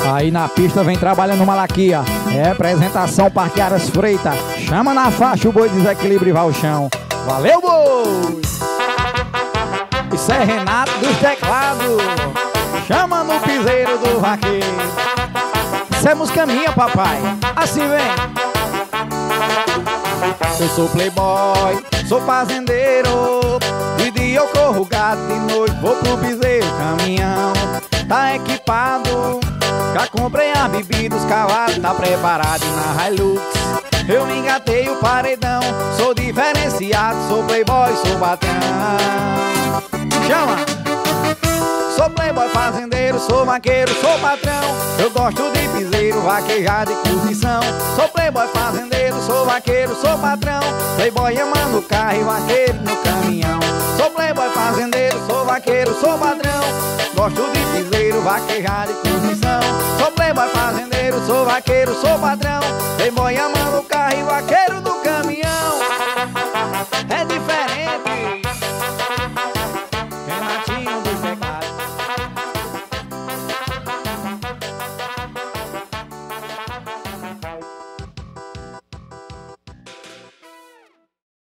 Aí na pista vem trabalhando Malaquia. Representação Parque Aras Freitas. Chama na faixa o boi desequilíbrio e vai ao chão. Valeu, boi! Isso é Renato dos teclados. Chama no piseiro do vaqueiro. Isso é música minha, papai. Assim vem. Eu sou playboy, sou fazendeiro. De dia eu corro gato, de noite vou pro piseiro. Caminhão tá equipado, já comprei a bebida, os cavalos tá preparado. E na Hilux eu engatei o paredão. Sou diferenciado, sou playboy, sou patrão. Chama! Sou playboy fazendeiro, sou vaqueiro, sou patrão. Eu gosto de piseiro, vaquejada e curtição. Sou playboy fazendeiro, sou vaqueiro, sou patrão. Playboy amando o carro e vaqueiro no caminhão. Sou playboy fazendeiro, sou vaqueiro, sou patrão. Gosto de piseiro, vaquejada e curtição. Sou playboy fazendeiro, sou vaqueiro, sou patrão. Playboy amando o